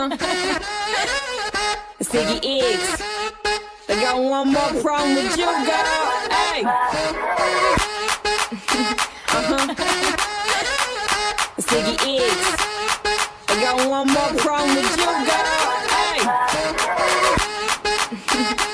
Ziggy X. I got one more problem with you, girl. Hey. Ziggy X. I got one more problem with you, girl. Hey.